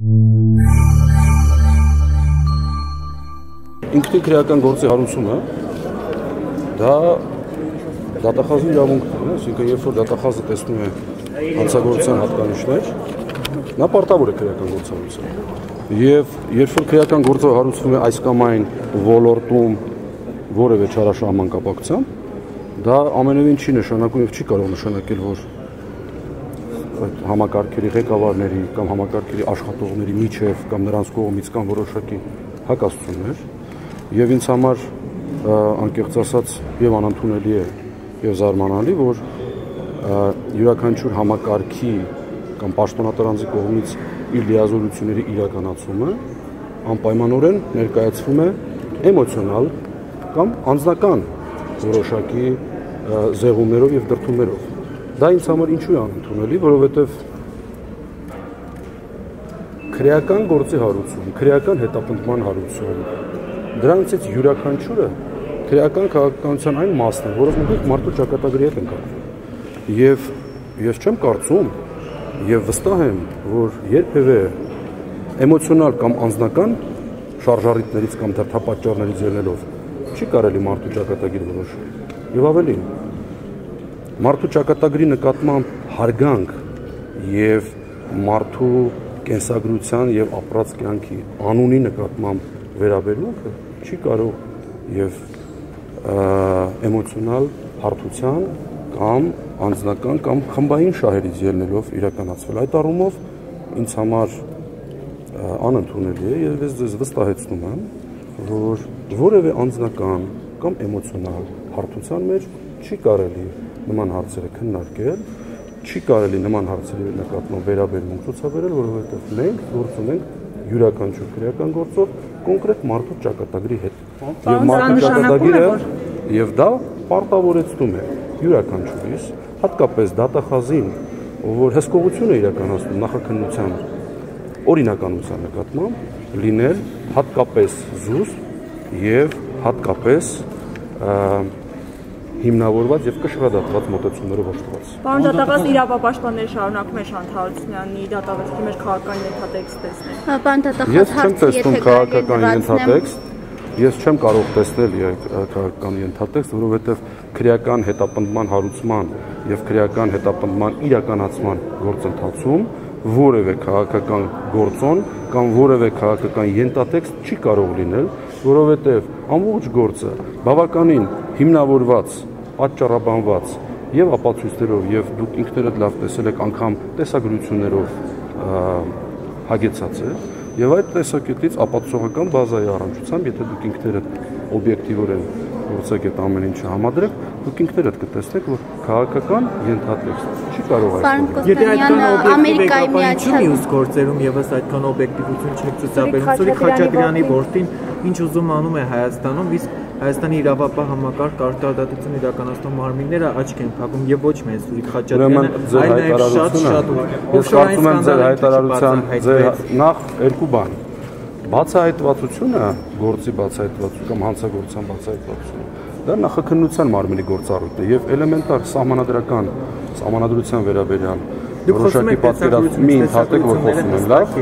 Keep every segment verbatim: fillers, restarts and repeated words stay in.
Ինքնին քրեական գործի հարուցումը դա դատախազի իրավունքն է, այսինքն երբ որ դատախազը տեսնում է հանցագործության հատկանիշներ, նա պարտավոր է քրեական գործ հարուցել։ Եվ երբ որ քրեական գործը հարուցվում է այս կամ այն ոլորտում որևէ չարաշահման կապակցությամբ, դա ամենևին չի նշանակում եւ չի կարող նշանակել, որ այդ համակարգերի ղեկավարների կամ համակարգերի աշխատողների միջև կամ նրանց կողմից կամ որոշակի հակասություններ, եւ ինձ համար անկեղծ ասած եւ անընդունելի է եւ զարմանալի, որ յուրաքանչյուր համակարգի կամ պաշտոնատար անձի կողմից իր լիազորությունների իրականացումը անպայմանորեն ներկայացվում է էմոցիոնալ կամ անձնական որոշակի զեղումներով եւ դրդումներով։ Դա ինձ համար ինչու է անընդունելի, որովհետեւ քրեական գործի հարուցում, քրեական հետապնդման հարուցում, դրանցից յուրաքանչյուրը քրեական քաղաքականության այն մասն է, որը մենք մարդու ճակատագրի հետ ենք կապվում։ Եվ ես չեմ կարծում եւ վստահ եմ, որ երբևէ էմոցիոնալ կամ անձնական շարժառիթներից կամ դրդապատճառներից ելնելով չի կարելի մարդու ճակատագիր որոշել։ Եվ ավելին, մարդու ճակատագրի նկատմամբ հարգանք եւ մարդու կենսագրության եւ ապրած կյանքի անունի նկատմամբ վերաբերմունքը չի կարող եւ էմոցիոնալ հարթության կամ անձնական կամ խմբային շահերից ելնելով իրականացվել։ Այդ առումով ինձ համար անընդունելի է եւ ես ձեզ վստահեցնում եմ, որ որևէ անձնական կամ էմոցիոնալ հարթության մեջ չի կարելի նման հարցերը քննարկել, չի կարելի նման հարցերի նկատմամբ վերաբերմունք ցուցաբերել, որովհետեւ մենք գործ ունենք յուրաքանչյուր քրեական գործով կոնկրետ մարդու ճակատագրի հետ։ Եվ մարդու ճակատագիրը եւ դա պարտավորեցնում է յուրաքանչյուրիս, հատկապես դատախազին, որ հսկողություն է իրականացնում նախաքննության օրինականության նկատմամբ, լինել հատկապես զուսպ եւ հատկապես հիմնավորված եւ կշռադատված մոտեցումներով օժտված։ Պարոն դատախազ, իրավապաշտպանները շարունակում են Շանթ Հարությունյանի դատավճիռի մեջ քաղաքական ենթատեքստ տեսնել։ Պարոն դատախազ, ես չեմ տեսնում քաղաքական ենթատեքստ, ես չեմ կարող տեսնել քաղաքական ենթատեքստ, որովհետեւ քրեական հետապնդման հարուցման եւ քրեական հետապնդման իրականացման գործընթացում որևէ քաղաքական գործոն կամ որևէ քաղաքական ենթատեքստ չի կարող լինել, որովհետեւ ամբողջ գործը բավականին հիմնավորված, պատճառաբանված եւ ապացույցներով եւ դուք ինքներդ լավ տեսել եք անգամ տեսագրություններով հագեցած է եւ այդ տեսակետից ապացուցողական բազայի առնչությամբ, եթե դուք ինքներդ օբյեկտիվորեն գործեք այդ ամեն ինչը համադրեք, դուք ինքներդ կտեսնեք, որ քաղաքական ենթատեքստ չի կարող այսպես։ Եթե այդքան օբյեկտիվ եկապանություն մյուս գործերում եւս այդքան օբյեկտիվություն չեք ցուցաբերում, Սուրիկ Խաչատրյանի որդին ինչ ուզում անում է Հայաստանում, իսկ Հայաստանի իրավապահ համակարգ արտադատություն իրականացնող մարմինները աչք են փակում եւ ոչ միայն Սուրիկ Խաչատրյանը, այլ նաեւ շատ շատ ես կարծում եմ ձեր հայտարարության նախ երկու բան։ Բացահայտվածությունը, գործի բացահայտվածությունը կամ հանցագործության բացահայտվածությունը, դա նախաքննության մարմնի գործառույթ է եւ էլեմենտար սահմանադրական սահմանադրության վերաբերյալ որոշակի պատկերացումի ընդհատեք, որ խոսում եմ լավ,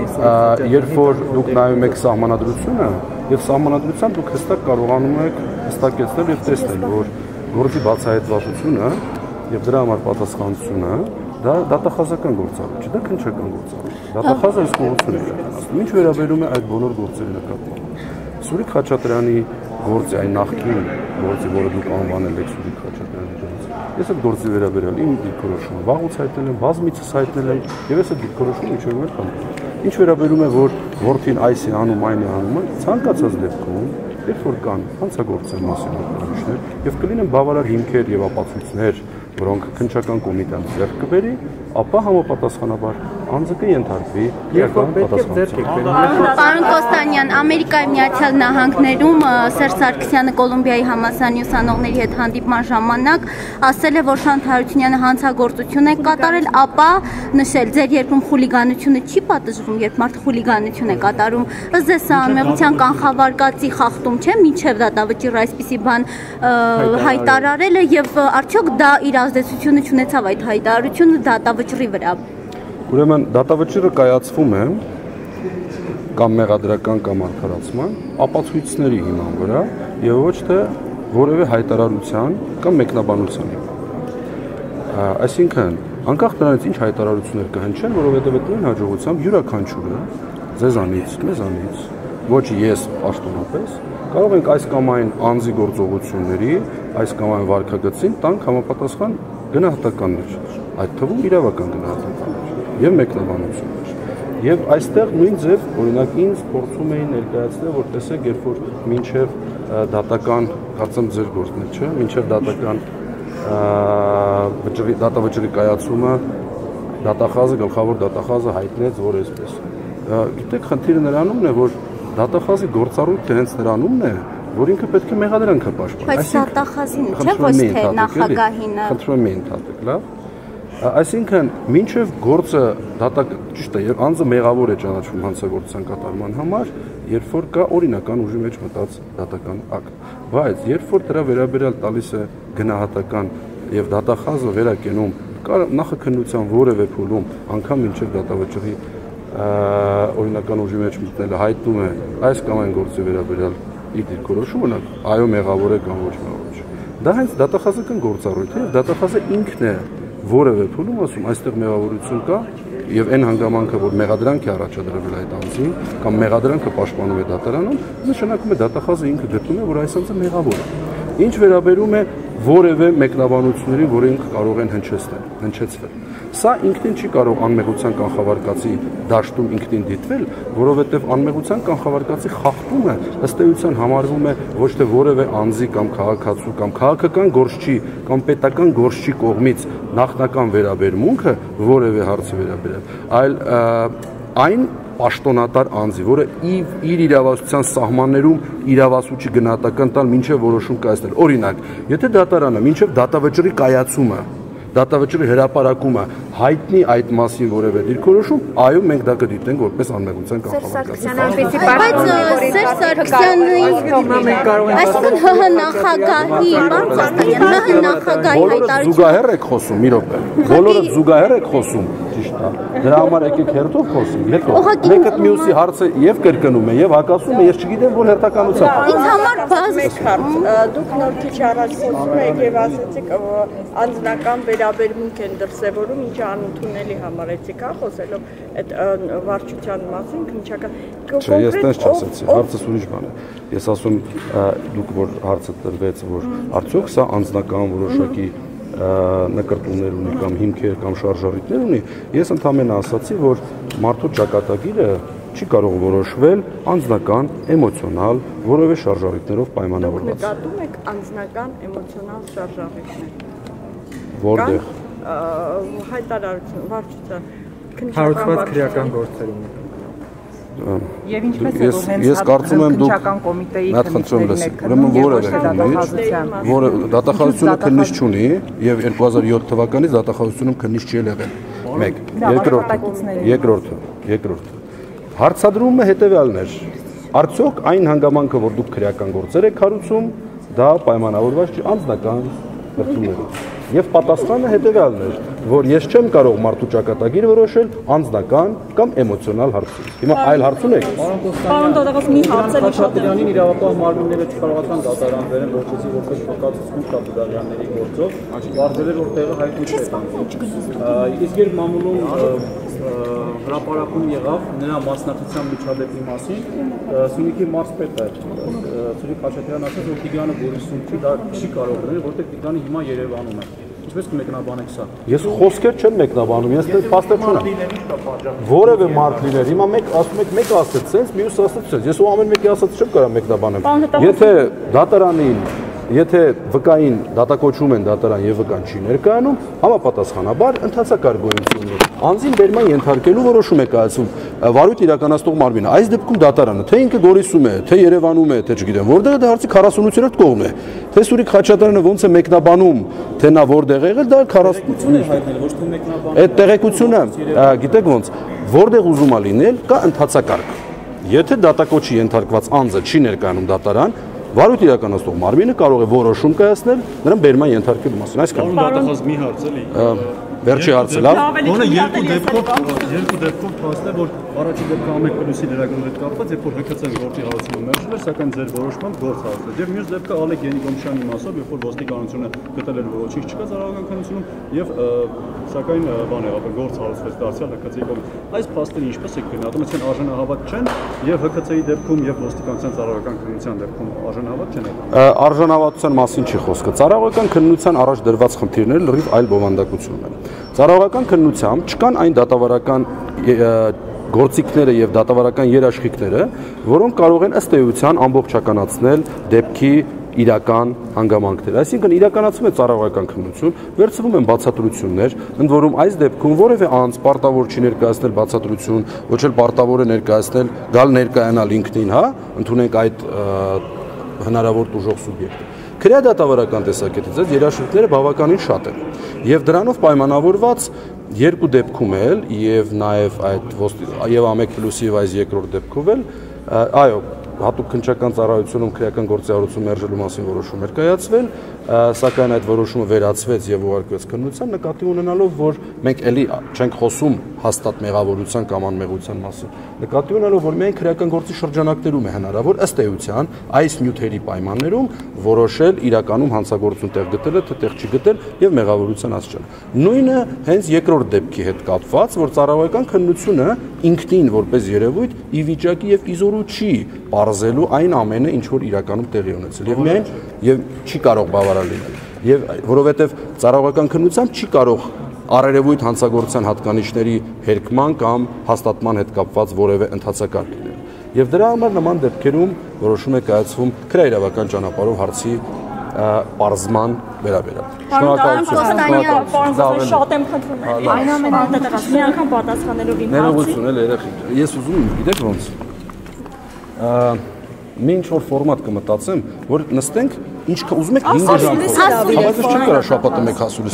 երբ որ դուք նայում եք սահմանադրությունը եւ սահմանադրությամբ դուք հստակ կարողանում եք հստակեցնել եւ տեսնել, որ գործի բացահայտվածությունը եւ դրա համար պատասխանատվությունը դա դատախազական գործառույթ չէ, դա քննչական գործառույթ է։ Դատախազը հսկողություն է իրականացնում։ Ինչ վերաբերում է այդ բոլոր գործերի նկատմամբ։ Սուրիկ Խաչատրյանի գործի այն նախկին գործի, որը դուք անվանել եք Սուրիկ Խաչատրյանի գործ, ես այդ գործի վերաբերյալ իմ դիրքորոշումը վաղուց հայտնել եմ, բազմիցս հայտնել եմ եւ ես այդ դիրքորոշումը ինչ-որ մեկը կանեմ։ Ինչ վերաբերում է, որ որդին այս է անում, այն է անում, ցանկացած դեպքում, երբ որ կան հանցագործության մասին հատկանիշներ եւ կլինեն բավարար հիմքեր եւ ապացույցներ, որոնք քննչական կոմիտեն ձեռք կբերի, ապա համապատասխանաբար անձը կենթարկվի երկու պատասխանատվության։ Պարոն Կոստանյան, Ամերիկայի Միացյալ Նահանգներում Սերժ Սարգսյանը Կոլումբիայի համալսարանի ուսանողների հետ հանդիպման ժամանակ ասել է, որ Շանթ Հարությունյանը հանցագործություն է կատարել, ապա նշել, ձեր երկրում խուլիգանությունը չի պատժվում, երբ մարդը խուլիգանություն է կատարում, ըստ սա անմեղության կանխավարկածի խախտում չէ, մինչև դատավճիռը այսպիսի բան հայտարարել է եւ արդյոք դա իր ազդեցությունը չունեցավ այդ հայտարարությունը դատավճիռի վրա։ Ուրեմն դատավճիռը կայացվում է կամ մեղադրական կամ արդարացման ապացույցների հիման վրա եւ ոչ թե որևէ հայտարարության կամ մեկնաբանության հիման։ Այսինքն անկախ նրանից ինչ հայտարարություններ կհնչեն, որովհետեւ այդտեղին հաջողությամբ յուրաքանչյուրը ձեզանից, մեզանից, ոչ ես պաշտոնապես կարող ենք այս կամ այն անձի գործողությունների, այս կամ այն վարքագծին տանք համապատասխան գնահատականներ, այդ թվում իրավական գնահատականներ եւ մեկնաբանություններ։ Եվ այստեղ նույն ձև օրինակ ինձ փորձում էին ներկայացնել, որ տեսեք, երբ որ մինչև դատական, կարծեմ ձեր գործն է, չէ՞, մինչև դատական վճռի դատավճռի կայացումը դատախազը, գլխավոր դատախազը հայտնեց, որ այսպես։ Գիտեք, խնդիրը նրանումն է, որ դատախազի գործառույթը հենց նրանումն է, որ ինքը պետք է մեղադրանքը պաշտպանի։ Բայց դատախազին չէ՞ ոչ թե նախագահինը։ Խնդրում եմ ընդհատեք, լավ։ Այսինքն, մինչև գործը դատակ, ճիշտ է, անձը մեղավոր է ճանաչվում հանցագործության կատարման համար, երբ որ կա օրինական ուժի մեջ մտած դատական ակտ։ Բայց երբ որ դրա վերաբերյալ տալիս է գնահատական եւ դատախազը վերակենում նախաքննության որևէ փուլում, անգամ մինչև դատավճռի օրինական ուժի մեջ մտնելը հայտնում է այս կամ այն գործի վերաբերյալ իր դիրքորոշումը, այո, մեղավոր է կամ ոչ մեղավոր չէ։ Դա հենց դատախազական գործառույթ է, դատախազը ինքն է որևէ փուլում ասում այստեղ մեղավորություն կա եւ այն հանգամանքը որ մեղադրանք է առաջադրվել այդ անձին կամ մեղադրանքը պաշտպանում է դատարանում, նշանակում է դատախազը ինքը գտնում է որ այս անձը մեղավոր է։ Ինչ վերաբերում է որևէ մեկնաբանությունների, որ ինքը կարող են հնչեցնել, հնչեցվել։ Սա ինքնին չի կարող անմեղության կանխավարկածի դաշտում ինքնին դիտվել, որովհետև անմեղության կանխավարկածի խախտումը ըստ էության համարվում է ոչ թե որևէ անձի կամ քաղաքացու կամ քաղաքական գործչի կամ պետական գործչի կողմից նախնական վերաբերմունքը որևէ հարցի վերաբերյալ, այլ այն պաշտոնատար անձի, որը իր իրավասության սահմաններում իրավասուչի գնահատական տալ մինչև որոշում կայացնել։ Օրինակ, եթե դատարանը մինչև դատավճռի կայացումը, դատավճռի հրապարակումը հայտնի այդ մասին որևէ դիրքորոշում, այո, մենք դա կդիտենք որպես անմեղության կանխավարկած։ Սերժ Սարգսյանի այսինքն նախագահի բարձրաստիճան նախագահի հայտարարությունը զուգահեռ եք խոսում, մի րոպե։ Բոլորը զուգահեռ եք խոսում, ճիշտ է։ Դրա համար եկեք հերթով խոսենք, հետո մեկը մյուսի հարցը եւ կրկնում է եւ հակասում է, ես չգիտեմ որ հերթականությամբ։ Ինձ համար բազ դուք նոր քիչ առաջ խոսում եք եւ ասացիք անձնական վերաբերմունք են դրսեւորում, ինչը անընդունելի համարեցիք, հա, խոսելով այդ վարչության մասին, քննչական Չէ, ես տես չասեցի, հարցը ուրիշ բան է։ Ես ասում դուք որ հարցը տրվեց, որ արդյոք սա անձնական որոշակի նկարտումներ ունի կամ հիմքեր կամ շարժառիթներ ունի, ես ընդհանրապես ասացի, որ մարդու ճակատագիրը չի կարող որոշվել անձնական, էմոցիոնալ, որևէ շարժառիթներով պայմանավորված։ Նկատում եք անձնական էմոցիոնալ շարժառիթներ։ Որտեղ հայտարարություն, վարչության, հարուցված քրեական գործերում։ Եվ ինչպես է որ հենց քննչական կոմիտեի քննիչներից եք, ուրեմն որևէ քննիչ, որը դատախազությունը քննիչ չունի եւ երկու հազար յոթ թվականից դատախազությունում քննիչ չի եղել։ Մեկ, երկրորդը, երկրորդը, երկրորդը։ Հարցադրումը հետեւյալն էր. արդյոք այն հանգամանքը, որ դուք քրեական գործեր եք հարուցում, դա պայմանավորված չի անձնական դրդումներով։ Եվ պատասխանը հետեւյալն էր, որ ես չեմ կարող մարդու ճակատագիր որոշել անձնական կամ էմոցիոնալ հարցից։ Հիմա այլ հարց ունեք։ Պարոն Դադախոս, մի հարցերի շատ Դադարյանին իրավապահ մարմինները չկարողացան դատարան վերեն, որպեսզի որպես փոխկացություն կա Դադարյանների գործով, բարձր էր որ տեղը հայտնի չէ տան։ Իսկ երբ մամուլում հրապարակում եղավ նրա մասնակցության միջադեպի մասին, Սյունիքի մարզպետը Սուրիկ Խաչատրյանն ասաց, որ Տիգրանը Բորիսովն չի, դա չի կարող լինել, որտեղ Տիգրանը հիմա Երևանում է։ Ինչպես կմեկնաբանեք սա։ Ես խոսքեր չեմ մեկնաբանում, ես դեռ փաստեր չունեմ։ Որևէ մարդ լիներ, հիմա մեկ ասում եք, մեկ ասեց sense, մյուսը ասեց sense։ Ես ու ամեն մեկի ասած չեմ կարող մեկնաբանեմ։ Եթե դատարանին Եթե վկային դատակոչում են դատարան եւ վկան չի ներկայանում, համապատասխանաբար ընդհանցակարգ գոյություն ունի։ Անձին բերման ենթարկելու որոշում է կայացում վարույթ իրականացնող մարմինը։ Այս դեպքում դատարանը, թե ինքը Գորիսում է, թե Երևանում է, թե չգիտեմ, որտեղ դա հարցի քառասունութերորդ կողմն է։ Թե Սուրիկ Խաչատրյանը ոնց է մեկնաբանում, թե նա որտեղ եղել, դա քառասուն է հայտնել, ոչ թե մեկնաբանում։ Այդ տեղեկությունը, գիտեք ոնց, որտեղ ուզում է լինել, կա ընդհանցակարգ։ Եթե դատակոչի ենթարկված անձը չի ներկայանում դատարան, վարույթ իրականացնող մարմինը կարող է որոշում կայացնել նրան բերման ենթարկելու մասին։ Այսքան։ Դատախազ մի հարց էլի։ Վերջի հարցը լավ։ Որը երկու դեպքով երկու դեպքով փաստը որ առաջին դեպքը ամեն պլյուսի լրագրողի հետ կապված, երբ որ ՀՔՑ-ն գործի հարցում մերժել էր, սակայն ձեր որոշմամբ գործ հարցրեց։ Եվ մյուս դեպքը Ալեկ Ենիկոմշյանի մասով, երբ որ ոստիկանությունը գտել էր ոչինչ չկա ծառայական քննությունում եւ սակայն բան եղավ, գործ հարցրեց դարձյալ ՀՔՑ-ի կողմից։ Այս փաստերը ինչպես եք գնահատում, այսինքն արժանահավատ չեն եւ ՀՔՑ-ի դեպքում եւ ոստիկանության ծառայական քննության դեպքում արժանահավատ չեն։ Արժանավատության մասին չի խոսքը։ Ծառայական քննության առաջ դրված խնդիրները լրիվ այլ բովանդակություն են։ Ծառայական քննությամբ չկան այն դատավարական գործիքները եւ դատավարական երաշխիքները, որոնք կարող են ըստ էության ամբողջականացնել դեպքի իրական հանգամանքները։ Այսինքն իրականացում է ծառայական քննություն, վերցվում են բացատրություններ, ընդ որում այս դեպքում որևէ անձ պարտավոր չի ներկայացնել բացատրություն, ոչ էլ պարտավոր է ներկայացնել գալ ներկայանալ ինքնին, հա, ընդունենք այդ հնարավոր տուժող սուբյեկտը։ Քրեադատավարական տեսակետից այս երաշխիքները բավականին շատ են եւ դրանով պայմանավորված երկու դեպքում էլ եւ նաեւ այդ եւ ամեկ պլյուսի եւ այս երկրորդ դեպքում էլ այո հատուկ քննչական ծառայությունում քրեական գործառույթ մերժելու մասին որոշում էր կայացվել, սակայն այդ որոշումը վերացվեց եւ ուղարկվեց քննության, նկատի ունենալով, որ մենք էլի չենք խոսում հաստատ մեղավորության կամ անմեղության մասին, նկատի ունենալով, որ միայն քրեական գործի շրջանակներում է հնարավոր ըստ էության այս նյութերի պայմաններում որոշել իրականում հանցագործություն տեղ գտել է, թե տեղ չի գտել եւ մեղավորության աստիճան։ Նույնը հենց երկրորդ դեպքի հետ կապված, որ ծառայական քննությունը ինքնին որպես երևույթ ի վիճակի եւ իզորու չի պարզելու այն ամենը, ինչ որ իրականում տեղի ունեցել եւ միայն եւ չի կարող բավարար լինել եւ որովհետեւ ծառայական քննությամբ չի կարող առերևույթ հանցագործության հատկանիշների հերկման կամ հաստատման հետ կապված որևէ ընթացակարգ լինել եւ դրա համար նման դեպքերում որոշում է կայացվում քրեիրավական ճանապարհով հարցի պարզման վերաբերյալ։ Շնորհակալություն։ Շատ եմ խնդրում։ Այնուամենայնիվ մի անգամ պատասխանելով իմ հարցին։ Ներողություն էլ երեխեք։ Ես ուզում եմ, գիտեք ոնց։ Մի ինչ-որ ֆորմատ կմտածեմ, որ նստենք, ինչքան ուզում եք հինգ ժամ խոսենք, բայց ես չեմ կարող շաբաթը մեկ հասուլիս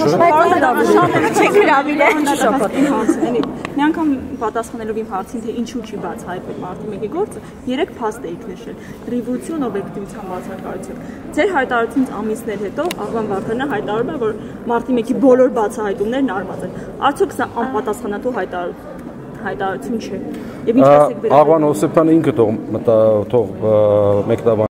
հրավիրել, չէ՞։ Մի անգամ պատասխանելով իմ հարցին, թե ինչու չի բացահայտվել մարտի մեկի գործը, երեք փաստ էիք նշել՝ ռիվոլյուցիոն օբյեկտիվության բացակայություն։ Ձեր հայտարարությունից ամիսներ հետո Աղվան Վարդանյանը հայտարարում է, որ մարտի մեկի բոլոր բացահայտումներն արված են։ Արդյոք սա անպատասխանատու հայտարարություն չէ։ Եվ ինչպես եք վերաբերվում։ Աղվան Հովսեփյանը ինքը թող մտա թող մեկնաբան